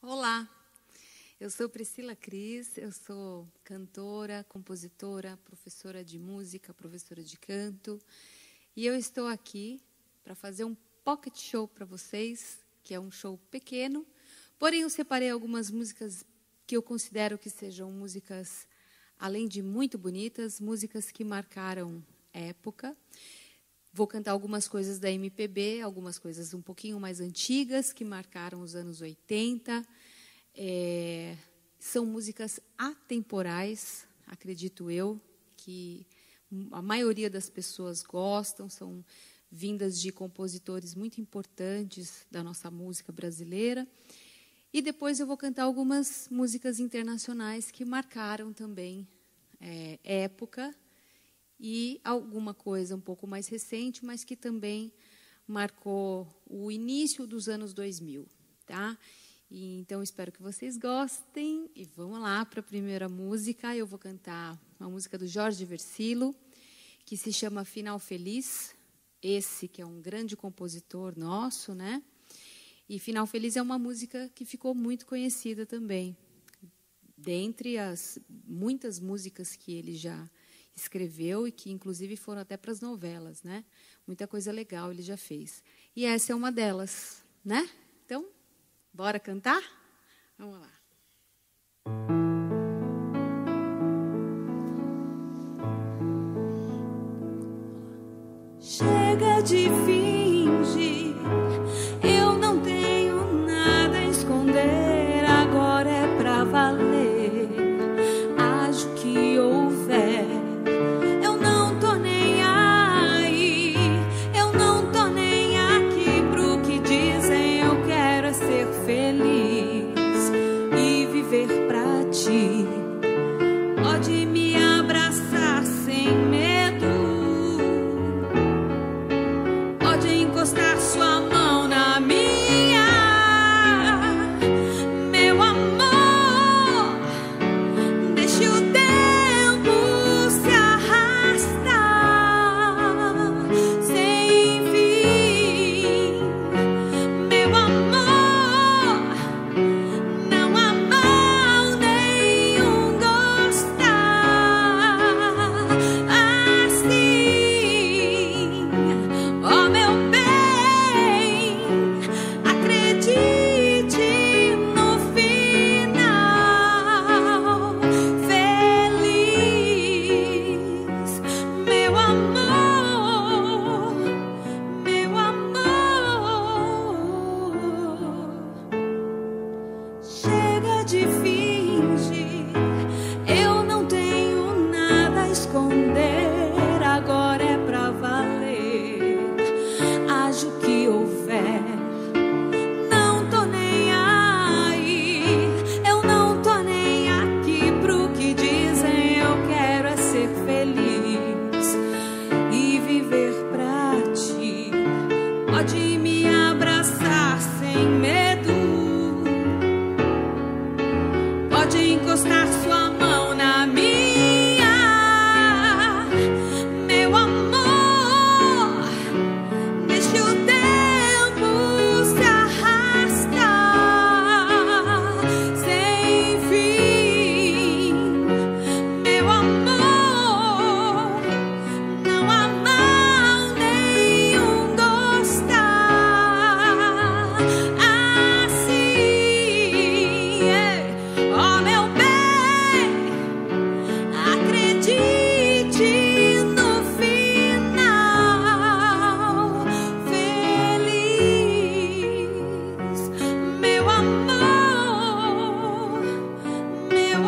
Olá, eu sou Priscila Cris, eu sou cantora, compositora, professora de música, professora de canto, e eu estou aqui para fazer um pocket show para vocês, que é um show pequeno, porém eu separei algumas músicas que eu considero que sejam músicas, além de muito bonitas, músicas que marcaram época. Vou cantar algumas coisas da MPB, algumas coisas um pouquinho mais antigas, que marcaram os anos 80. São músicas atemporais, acredito eu, que a maioria das pessoas gostam, são vindas de compositores muito importantes da nossa música brasileira. E depois eu vou cantar algumas músicas internacionais que marcaram também época, e alguma coisa um pouco mais recente, mas que também marcou o início dos anos 2000, tá? E, então, espero que vocês gostem. E vamos lá para a primeira música. Eu vou cantar uma música do Jorge Versilo, que se chama Final Feliz. Esse que é um grande compositor nosso, né? E Final Feliz é uma música que ficou muito conhecida também. Dentre as muitas músicas que ele já escreveu e que, inclusive, foram até para as novelas, né? Muita coisa legal ele já fez. E essa é uma delas, né? Então, bora cantar? Vamos lá. Chega de fingir, eu não tenho nada a esconder, agora é pra valer. Acho que houver. Pode me abraçar sem medo, pode encostar sua mão na minha, meu amor, deixe o tempo se arrastar sem fim, meu amor, não há mal nenhum assim, ó meu bem, acredite no final feliz, meu amor, meu amor. Chega de fingir, eu não tenho nada a esconder, agora é pra valer. Acho que houver, não tô nem aí, eu não tô nem aqui pro que dizem, eu quero é ser feliz e viver pra ti. Pode me abraçar sem medo, pode encostar sua mão na minha, meu amor, deixe o tempo se arrastar sem fim, meu amor, não há mal nenhum gostar assim, ó meu bem, acredite no final feliz, meu amor, meu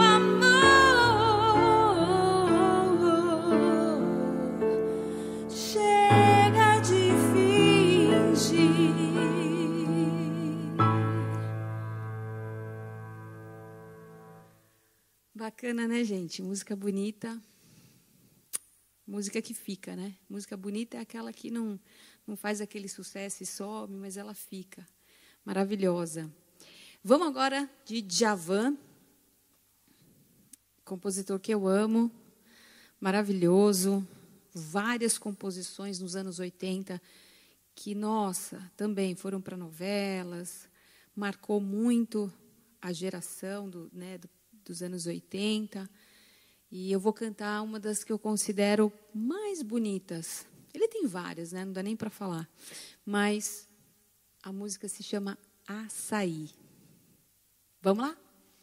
amor. Chega de fingir. Bacana, né, gente? Música bonita. Música que fica, né? Música bonita é aquela que não faz aquele sucesso e some, mas ela fica. Maravilhosa. Vamos agora de Djavan, compositor que eu amo, maravilhoso. Várias composições nos anos 80 que, nossa, também foram para novelas, marcou muito a geração dos anos 80. E eu vou cantar uma das que eu considero mais bonitas. Ele tem várias, né? Não dá nem para falar. Mas a música se chama Açaí. Vamos lá?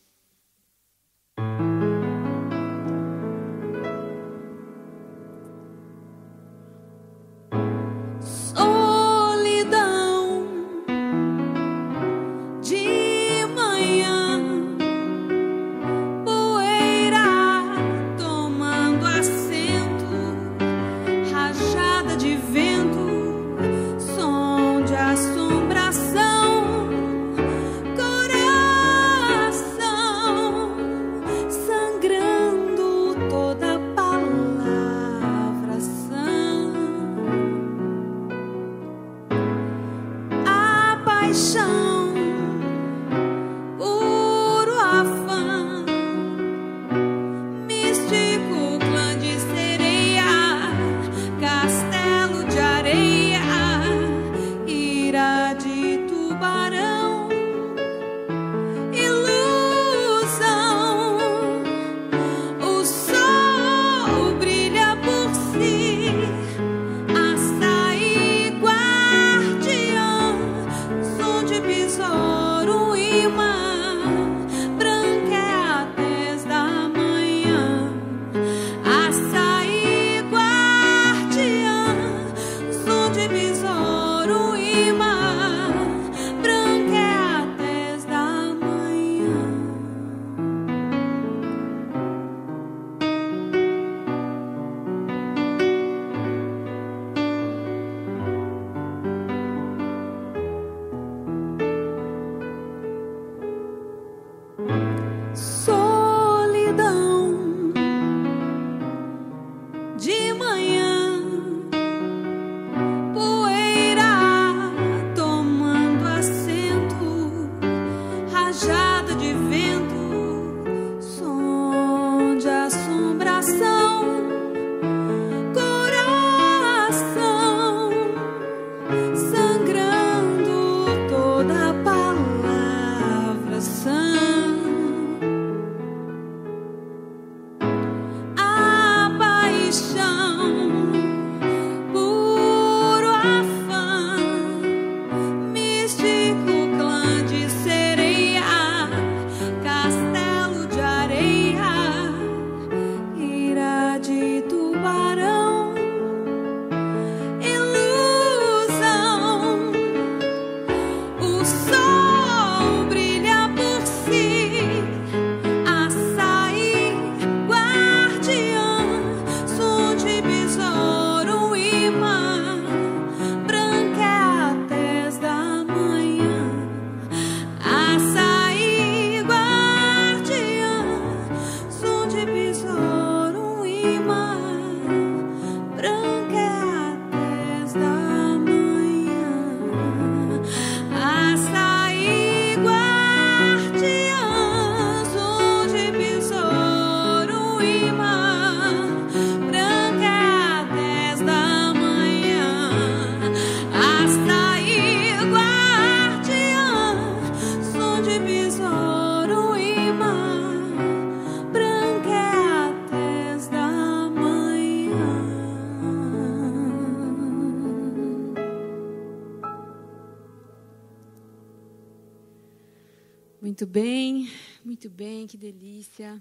Muito bem, que delícia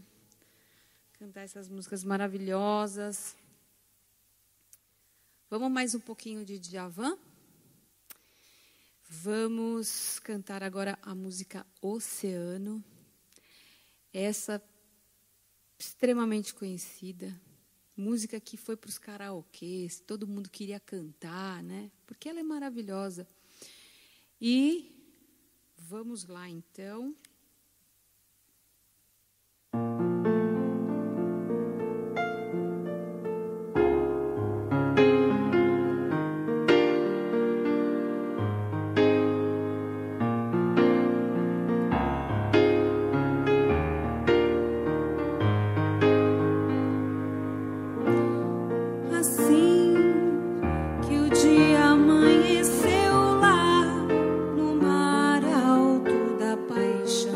cantar essas músicas maravilhosas. Vamos mais um pouquinho de Djavan? Vamos cantar agora a música Oceano. Essa extremamente conhecida, música que foi para os karaokês, todo mundo queria cantar, né? Porque ela é maravilhosa. E vamos lá, então. Assim que o dia amanheceu lá no mar alto da paixão,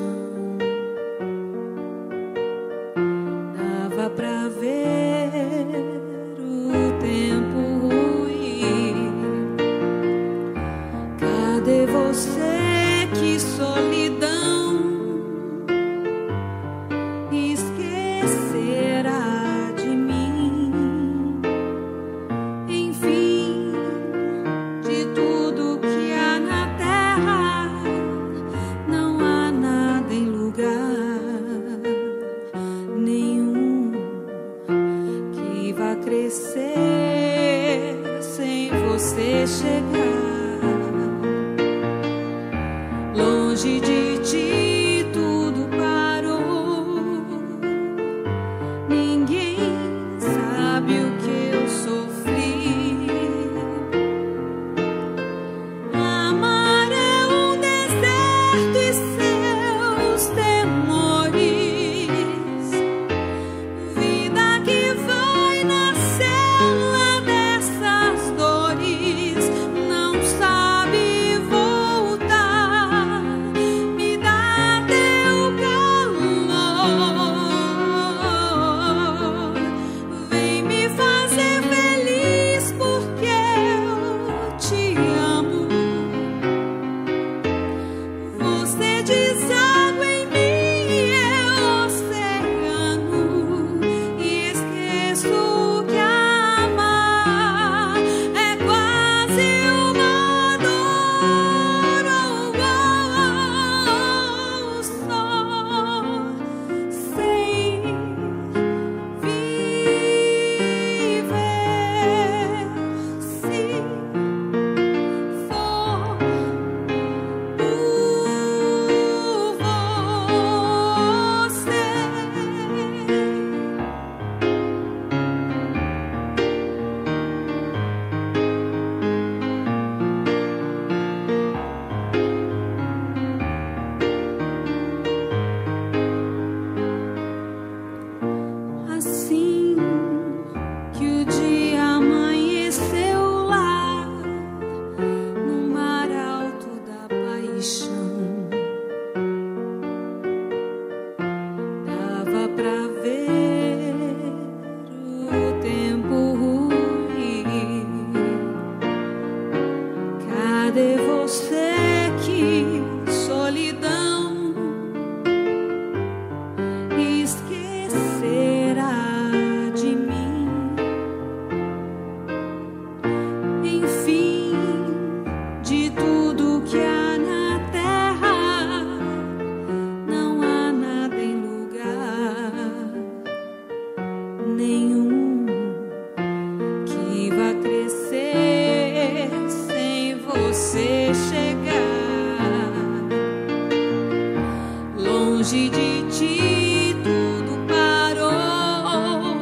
longe de ti tudo parou.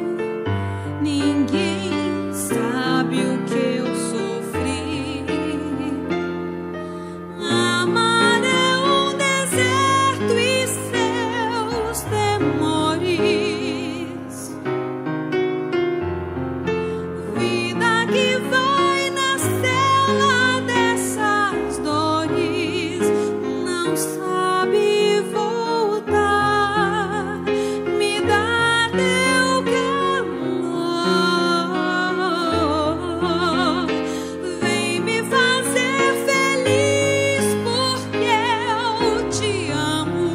Ninguém sabe o que eu sofri. Amar é um deserto e seus temores. Vida que vai na cela dessas dores, não sabe voltar. Me dá teu calor, vem me fazer feliz porque eu te amo.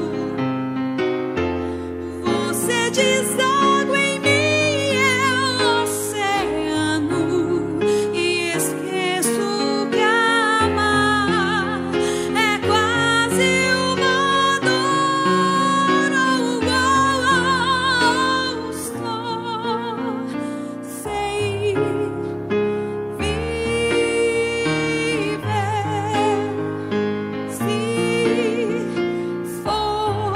Você deságua em mim, é oceano, e esqueço que amar é quase uma dor. Só sei viver se for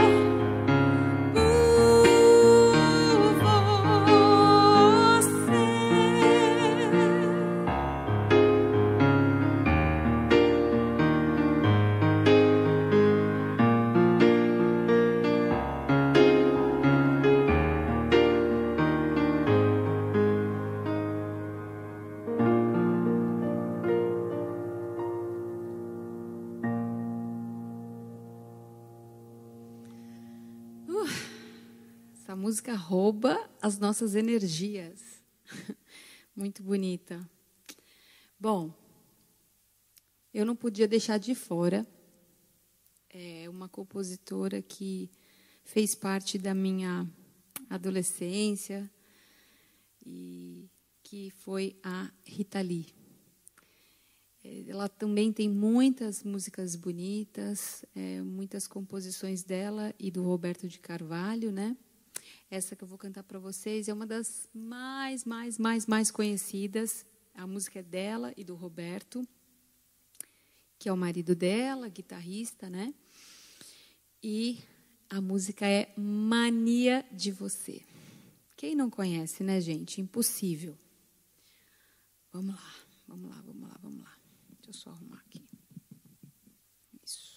Essa música rouba as nossas energias. Muito bonita. Bom, eu não podia deixar de fora uma compositora que fez parte da minha adolescência e que foi a Rita Lee. Ela também tem muitas músicas bonitas, muitas composições dela e do Roberto de Carvalho, né? Essa que eu vou cantar para vocês é uma das mais conhecidas. A música é dela e do Roberto, que é o marido dela, guitarrista, né? E a música é Mania de Você. Quem não conhece, né, gente? Impossível. Vamos lá. Deixa eu só arrumar aqui. Isso.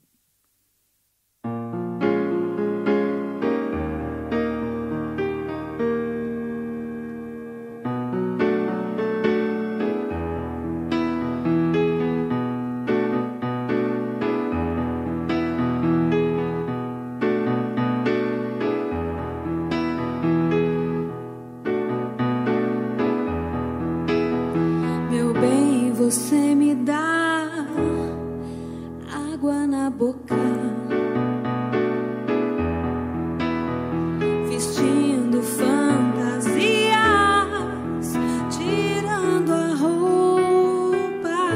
Meu bem, você me dá água na boca, vestindo fantasias, tirando a roupa,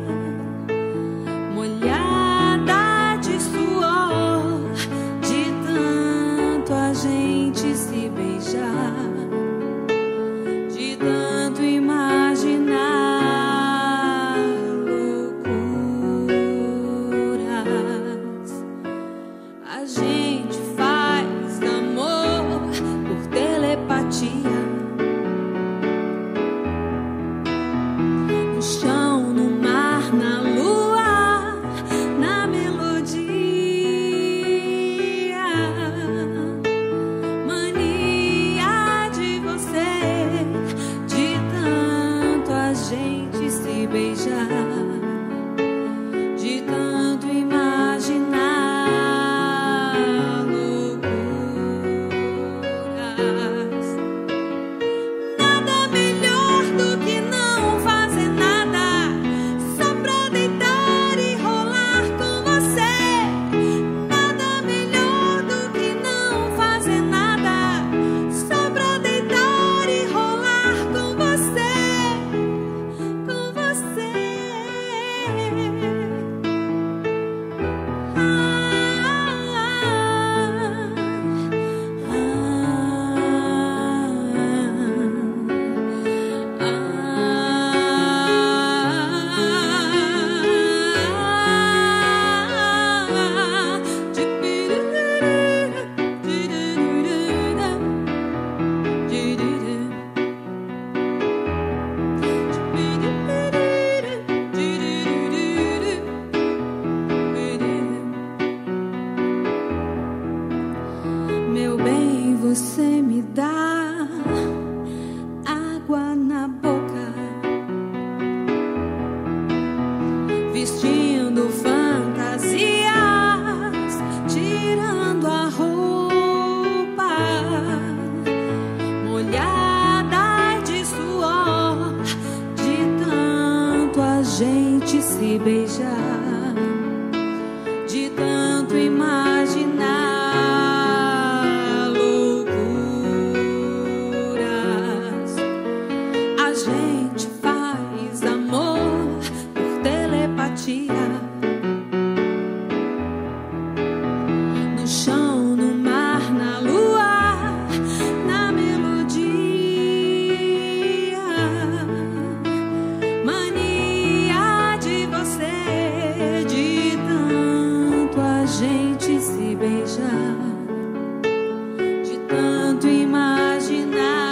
molhada de suor, de tanto a gente se beijar, de tanto imaginar loucuras. A gente faz amor por telepatia, no chão, no mar, na lua, na melodia. Mania de você, de tanto a gente se beijar, de tanto imaginar chão, no mar, na lua, na melodia. Mania de você, de tanto a gente se beijar, de tanto imaginar.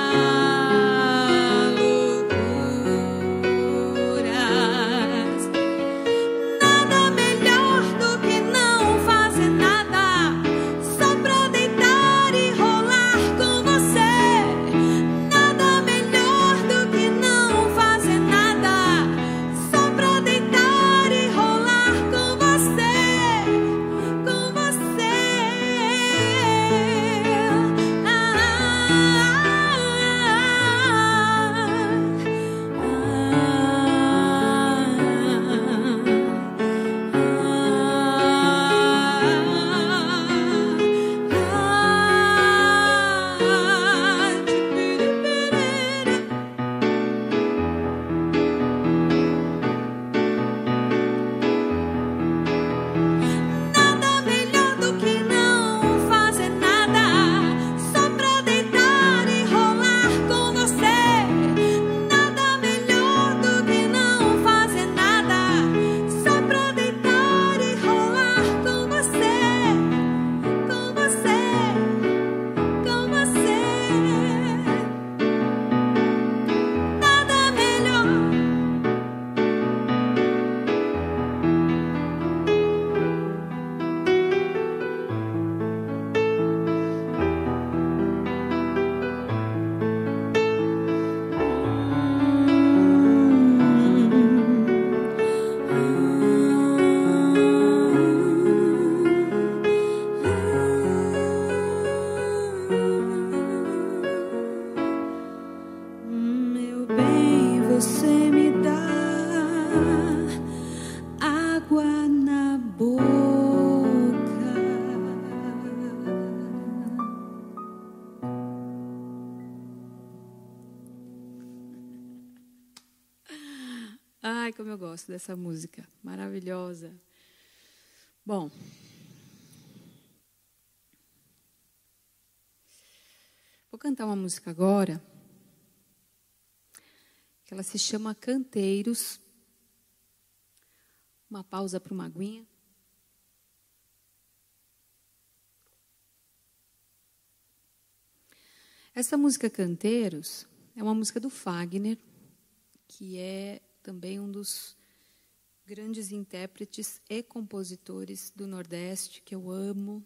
Ai, como eu gosto dessa música, maravilhosa. Bom, vou cantar uma música agora, que ela se chama Canteiros. Uma pausa para uma aguinha. Essa música Canteiros é uma música do Fagner, que é também um dos grandes intérpretes e compositores do Nordeste, que eu amo.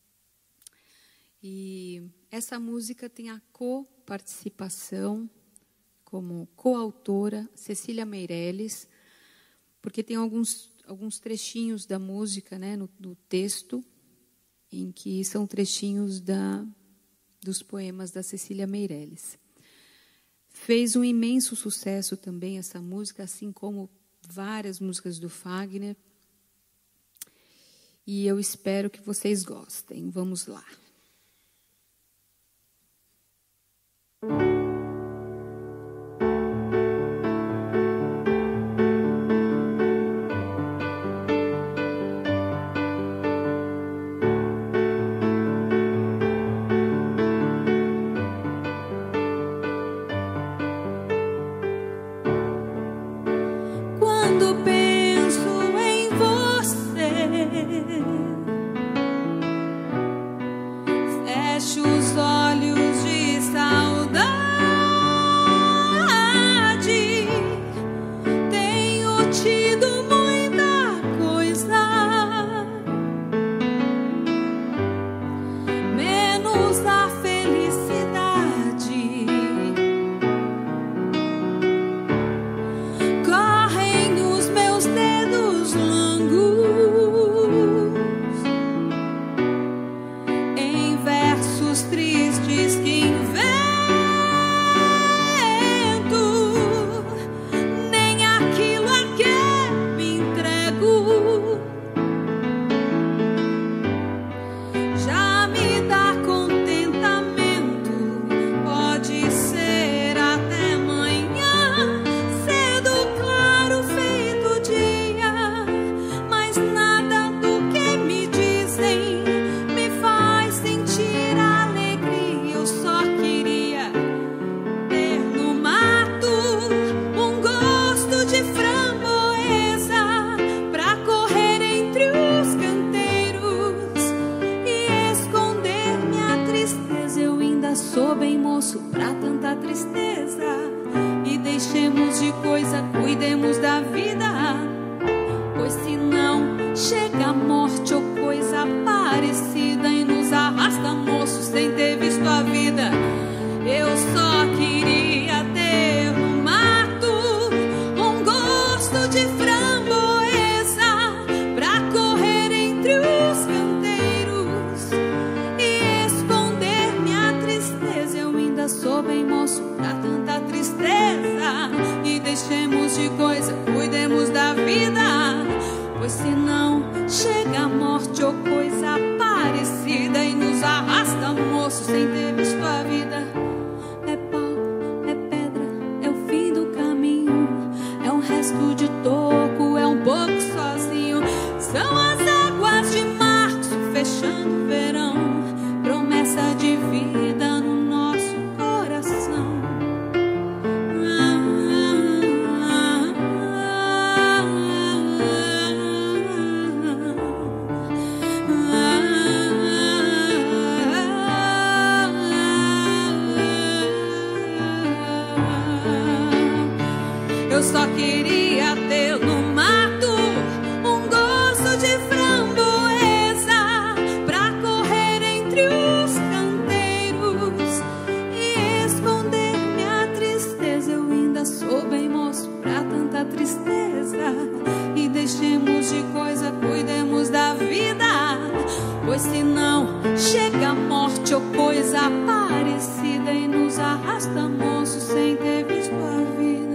E essa música tem a coparticipação, como coautora, Cecília Meirelles, porque tem alguns trechinhos da música, né, no texto, em que são trechinhos dos poemas da Cecília Meirelles. Fez um imenso sucesso também essa música, assim como várias músicas do Fagner. E eu espero que vocês gostem. Vamos lá. Quando penso em você, pois senão chega a morte ou coisa parecida e nos arrasta manso sem ter visto a vida.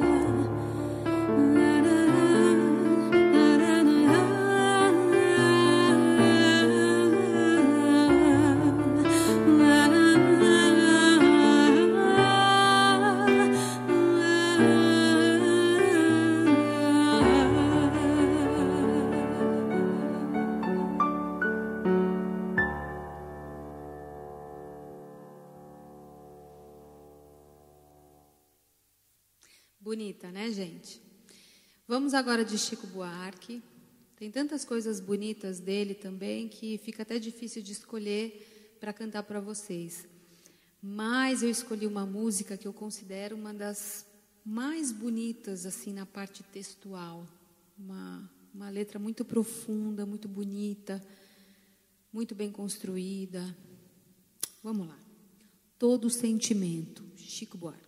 Bonita, né, gente? Vamos agora de Chico Buarque. Tem tantas coisas bonitas dele também que fica até difícil de escolher para cantar para vocês. Mas eu escolhi uma música que eu considero uma das mais bonitas assim na parte textual. Uma letra muito profunda, muito bonita, muito bem construída. Vamos lá. Todo Sentimento, Chico Buarque.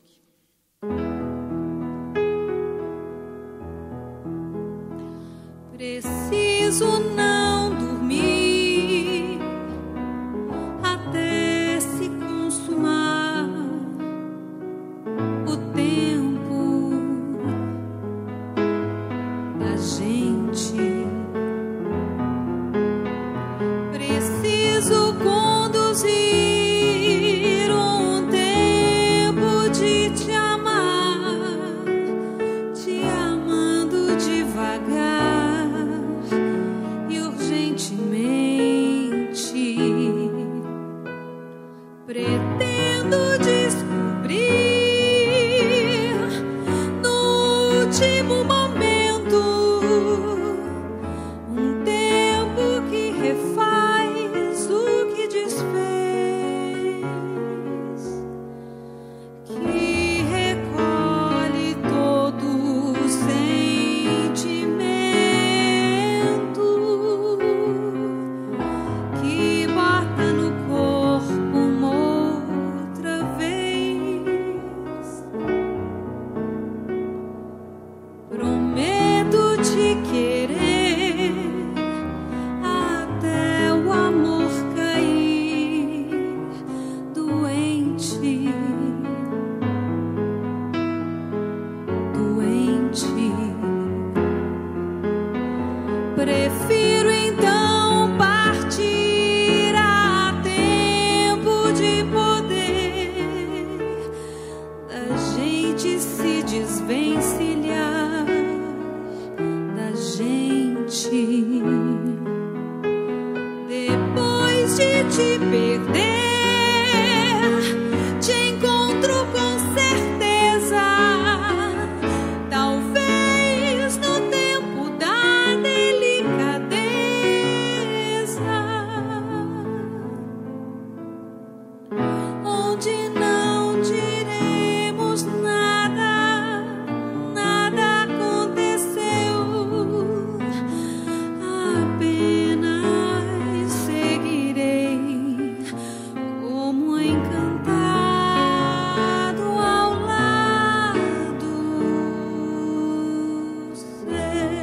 Preciso não dormir até se consumar o tempo da gente. Preciso conduzir um tempo de te amar, te amando devagar. Pretendo descobrir no último momento um tempo que refaz o que desfez, que recolhe todo o sentimento, que bota no corpo outra vez. Prometo te querer até o amor cair doente, doente. Prefiro então partir a tempo de poder da gente se desvencilhar da gente. Depois de te perder, te encontro com certeza. Talvez no tempo da delicadeza, onde não diremos nada, nada aconteceu, apenas seguirei como encantado ao lado seu.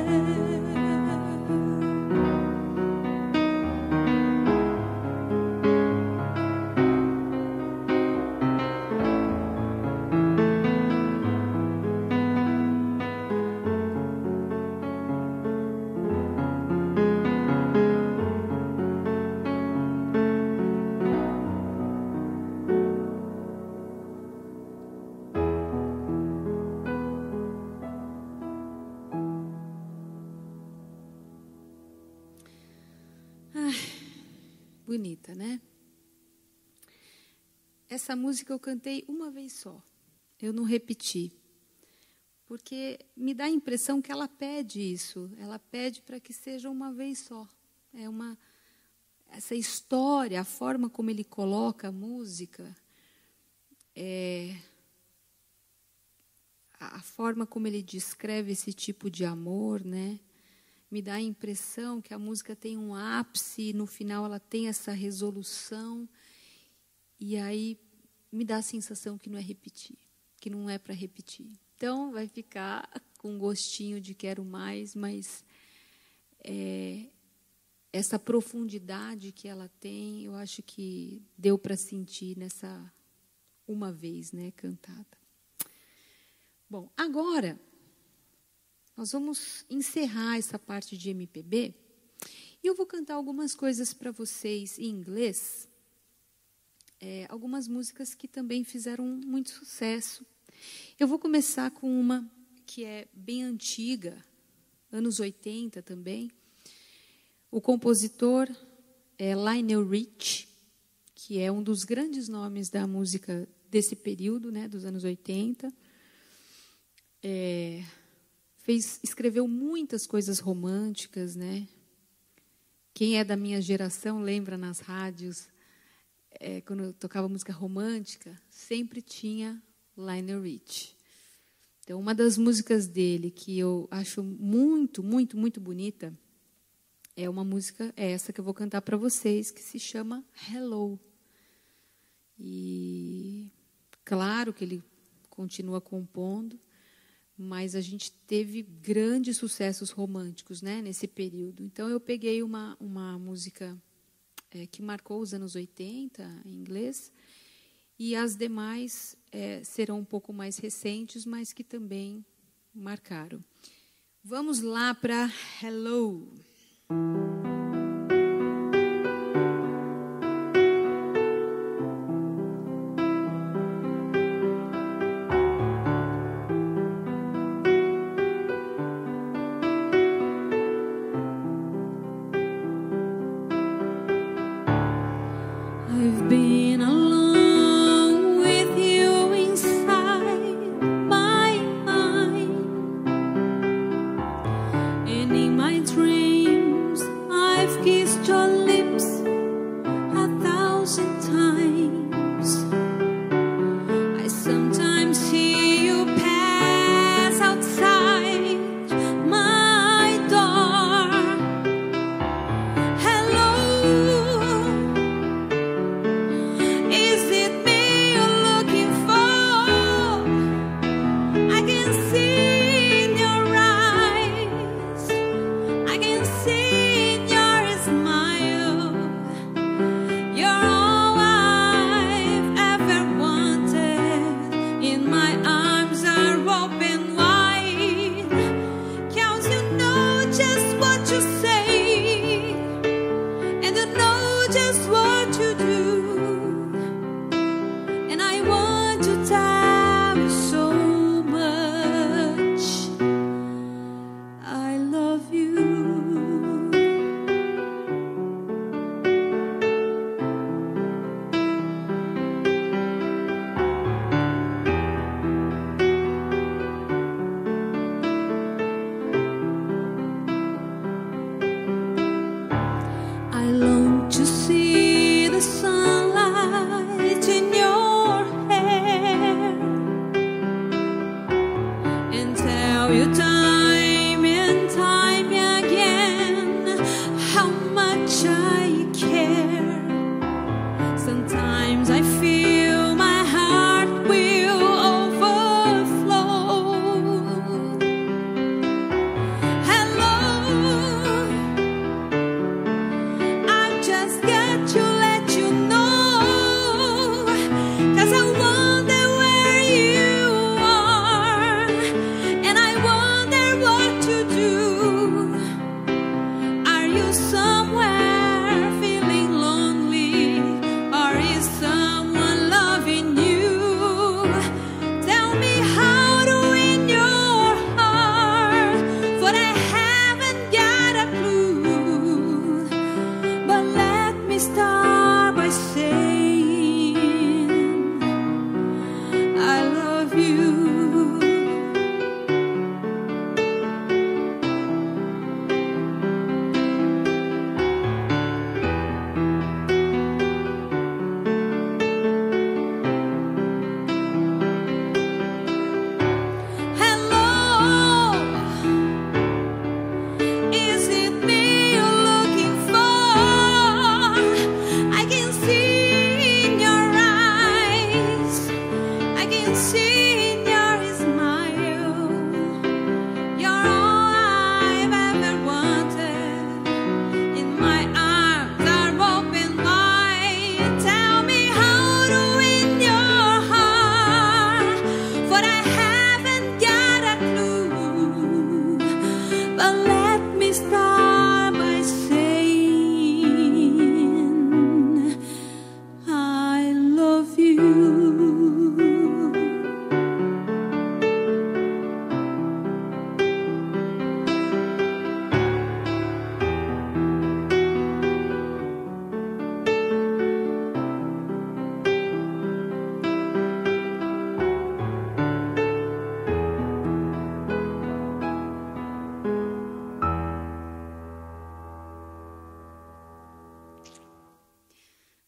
Bonita, né? Essa música eu cantei uma vez só. Eu não repeti. Porque me dá a impressão que ela pede isso. Ela pede para que seja uma vez só. Essa história, a forma como ele coloca a música, a forma como ele descreve esse tipo de amor, né? Me dá a impressão que a música tem um ápice e no final ela tem essa resolução. E aí me dá a sensação que não é repetir, que não é para repetir. Então vai ficar com um gostinho de quero mais, mas essa profundidade que ela tem, eu acho que deu para sentir nessa uma vez, né, cantada. Bom, agora nós vamos encerrar essa parte de MPB e eu vou cantar algumas coisas para vocês em inglês, algumas músicas que também fizeram muito sucesso. Eu vou começar com uma que é bem antiga, anos 80 também. O compositor é Lionel Richie, que é um dos grandes nomes da música desse período, né, dos anos 80. Escreveu muitas coisas românticas, né? Quem é da minha geração lembra nas rádios, quando eu tocava música romântica, sempre tinha Lionel Richie. Então, uma das músicas dele que eu acho muito, muito, muito bonita é uma música, essa que eu vou cantar para vocês, que se chama Hello. E claro que ele continua compondo, mas a gente teve grandes sucessos românticos, né, nesse período. Então, eu peguei uma música que marcou os anos 80, em inglês, e as demais serão um pouco mais recentes, mas que também marcaram. Vamos lá para Hello. I've been alone with you inside my mind, and in my dreams I've kissed your lips 1,000 times. I sometimes hear you pass outside my door. Hello. Is it me you're looking for? I can see in your eyes, I can see in your smile. You're all I've ever wanted, and my arms are open wide. 'Cause you know just what you say, and you know just what you do. And I want to tell you so much, I love you. I long to see the sunlight in your hair and tell you time and time again how much I care. Sometimes I feel my heart will overflow. Hello. I've just got to let you know, 'cause I wonder where you are, and I wonder what to do. Are you somewhere feeling lonely, or is someone loving you? Tell me how to win your heart, for I haven't got a clue. But let me start by saying I love you. Hello. Is it me you're looking for? I can see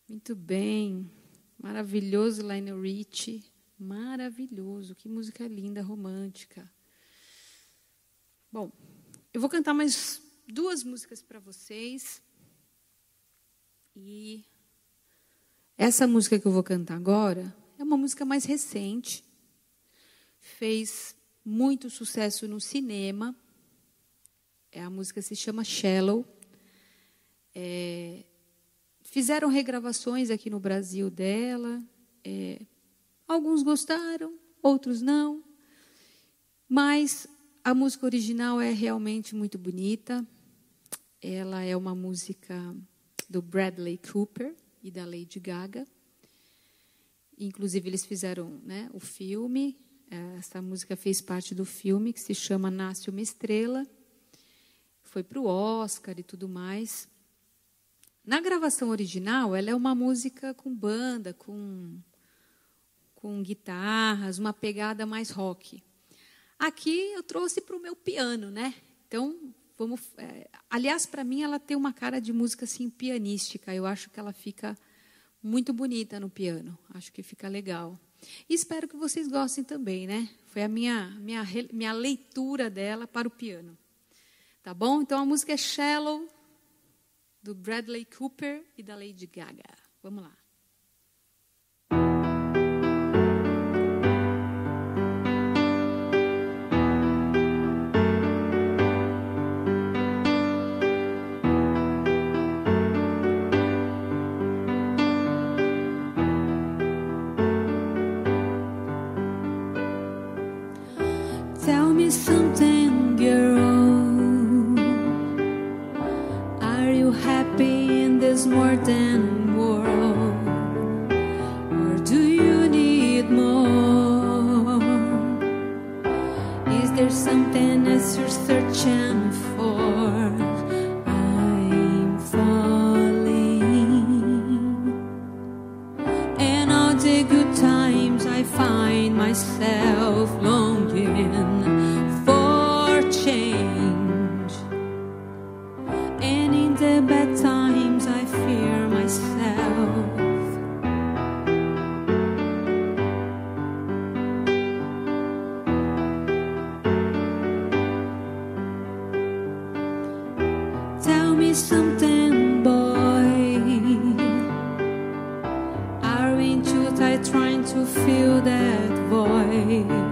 Muito bem. Maravilhoso, Lionel Richie. Maravilhoso. Que música linda, romântica. Bom, eu vou cantar mais 2 músicas para vocês. E essa música que eu vou cantar agora é uma música mais recente. Fez muito sucesso no cinema. A música se chama Shallow. Fizeram regravações aqui no Brasil dela. Alguns gostaram, outros não. Mas a música original é realmente muito bonita. Ela é uma música do Bradley Cooper e da Lady Gaga. Inclusive, eles fizeram, né, o filme. Essa música fez parte do filme, que se chama Nasce uma Estrela. Foi para o Oscar e tudo mais. Na gravação original, ela é uma música com banda, com guitarras, uma pegada mais rock. Aqui eu trouxe para o meu piano, né? Então, aliás, para mim, ela tem uma cara de música assim, pianística. Eu acho que ela fica muito bonita no piano. Acho que fica legal. E espero que vocês gostem também, né? Foi a minha leitura dela para o piano. Tá bom? Então, a música é Shallow, do Bradley Cooper e da Lady Gaga. Vamos lá. Tell me something, girl. Are you happy in this modern world? Or do you need more? Is there something else you're searching for? I'm falling. And all the good times I find myself longing for change. And in the bad times I fear myself. Tell me something, boy. Aren't you trying to fill that void?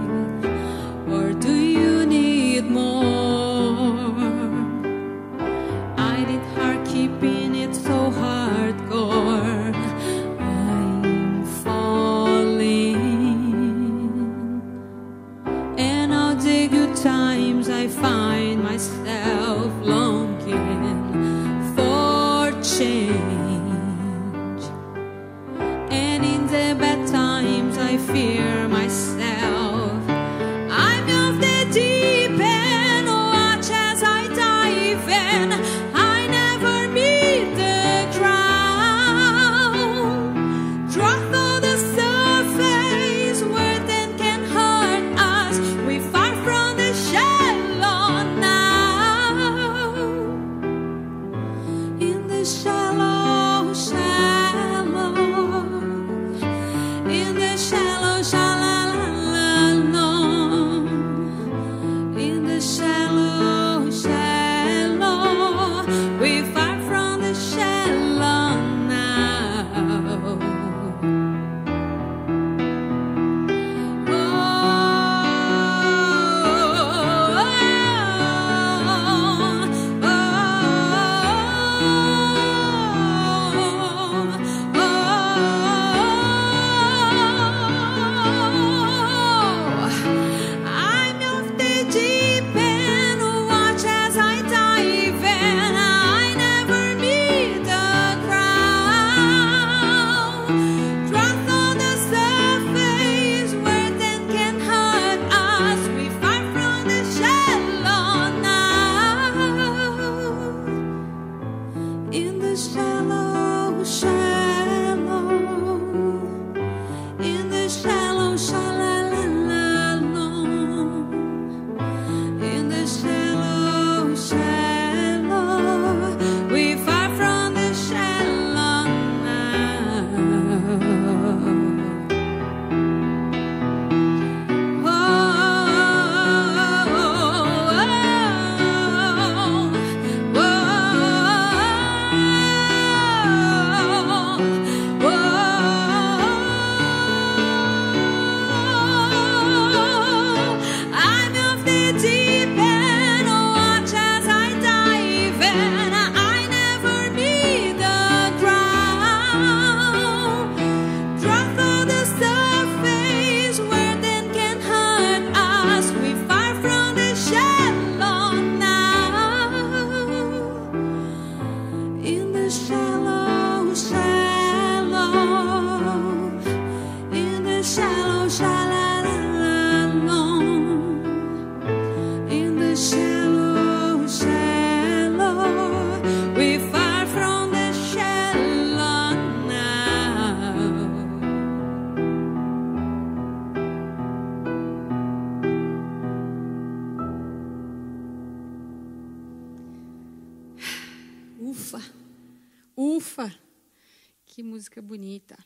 Que música bonita.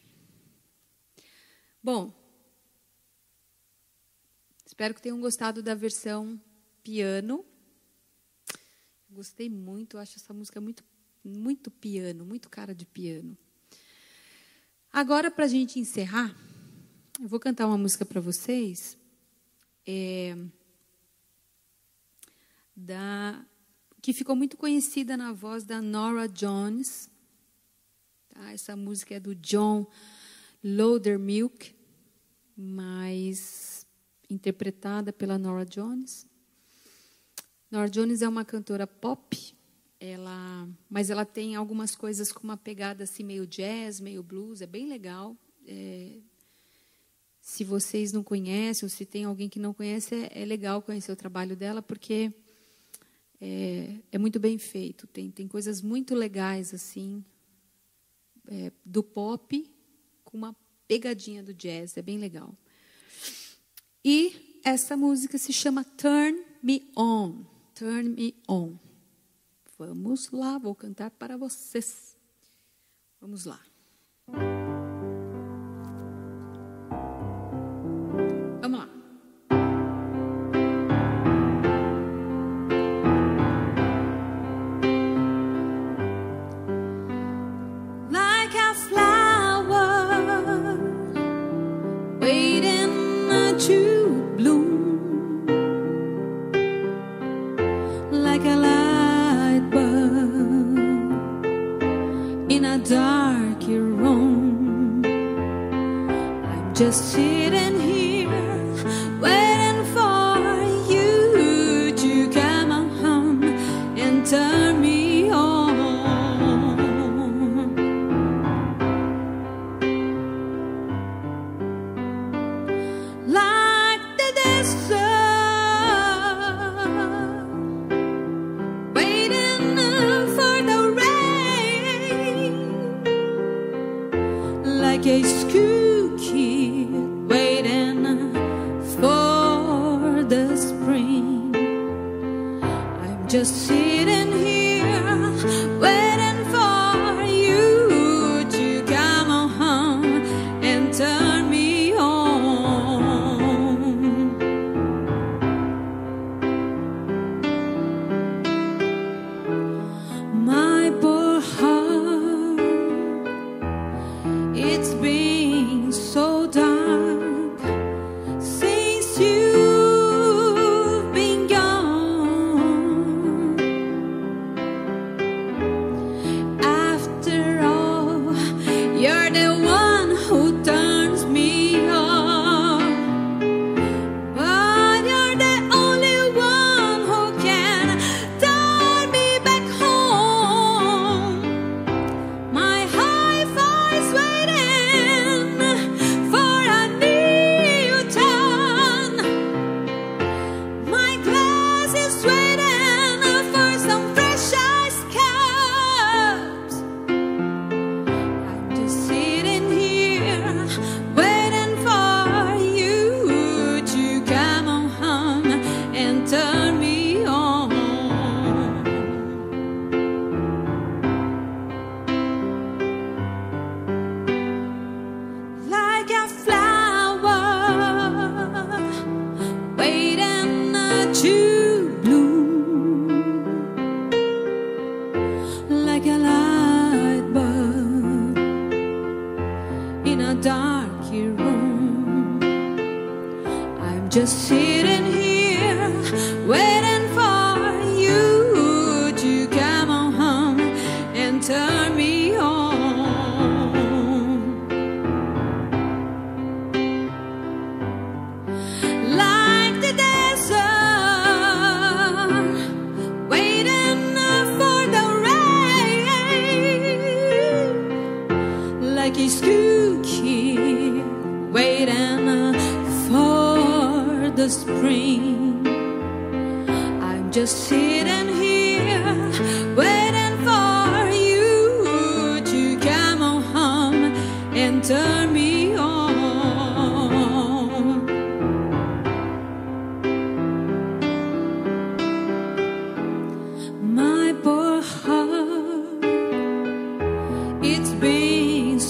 Bom, espero que tenham gostado da versão piano. Gostei muito, acho essa música muito piano, muito cara de piano. Agora, para a gente encerrar, eu vou cantar uma música para vocês, que ficou muito conhecida na voz da Norah Jones. Tá? Essa música é do John Loudermilk, mas interpretada pela Norah Jones. Norah Jones é uma cantora pop, mas ela tem algumas coisas com uma pegada assim, meio jazz, meio blues, é bem legal. Se vocês não conhecem, ou se tem alguém que não conhece, é legal conhecer o trabalho dela, porque é muito bem feito. Tem coisas muito legais assim, do pop com uma pegadinha do jazz, é bem legal. E essa música se chama Turn Me On. Turn Me On. Vamos lá, vou cantar para vocês. Vamos lá. Vamos lá. Like a flower waiting to bloom, like a light bulb in a dark room. I'm just sitting here waiting for you to come on home and turn me on. Like the desert waiting for the rain, like a school kid waiting for the spring. I'm just sitting here waiting for you to come on home and turn me on. My poor heart, it's been so dark since you've been gone. After all, you're the one who turns me on, but you're the only one who can turn me back home. My high five's waiting for a new turn. My glass is waiting for some fresh ice cups. I'm just sitting here waiting for you to come on home and turn me on. Like a flower waiting to bloom, like a light bulb in a dark room. I'm just sitting here waiting for you to come on home and turn me on. Like the desert waiting for the rain, like a school kid waiting for the spring. I'm just sitting here waiting for you to come on home and turn me on. My poor heart, it's been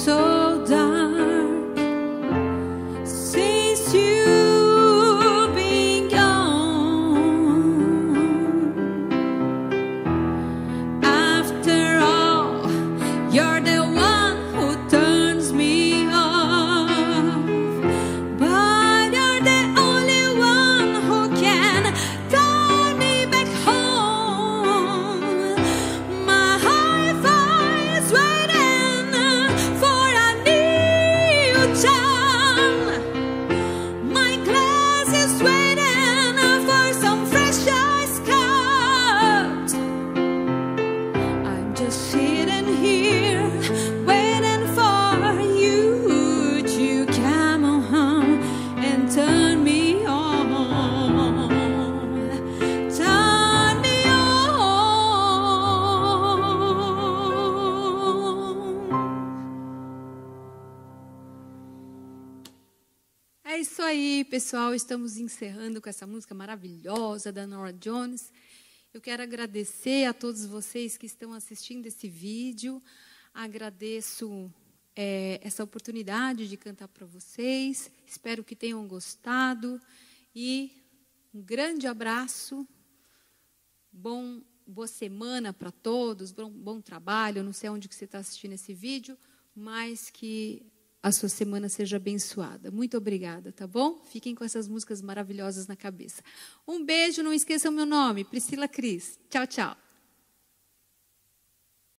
aí, pessoal. Estamos encerrando com essa música maravilhosa da Norah Jones. Eu quero agradecer a todos vocês que estão assistindo esse vídeo. Agradeço essa oportunidade de cantar para vocês. Espero que tenham gostado. E um grande abraço. Boa semana para todos. Bom trabalho. Eu não sei onde que você está assistindo esse vídeo, mas que a sua semana seja abençoada. Muito obrigada, tá bom? Fiquem com essas músicas maravilhosas na cabeça. Um beijo, não esqueçam meu nome, Priscila Cris. Tchau, tchau.